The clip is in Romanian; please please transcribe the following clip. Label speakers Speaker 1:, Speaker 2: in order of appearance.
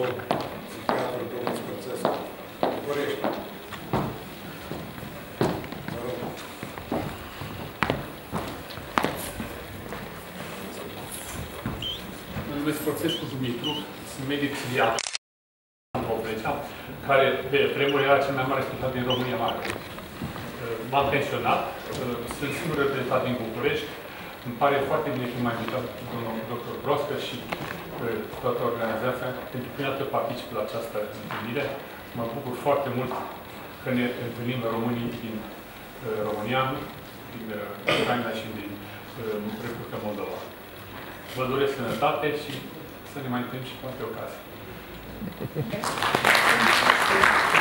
Speaker 1: psihiatru, domnul Scurțescu. București. Mă rog.
Speaker 2: Mă numesc Scurțescu Dumitru, sunt medic psihiatru în Poplecea, care pe vremuri era cel mai mare spital din România Mare. M-am pensionat, sunt singur reprezentant din București. Îmi pare foarte bine că m-a invitat domnul dr. Broască și toată organizația, pentru prima dată particip la această întâlnire. Mă bucur foarte mult că ne întâlnim românii din România, din Ucraina și din Republica Moldova. Vă doresc sănătate și să ne mai întâlnim și cu alte ocazii.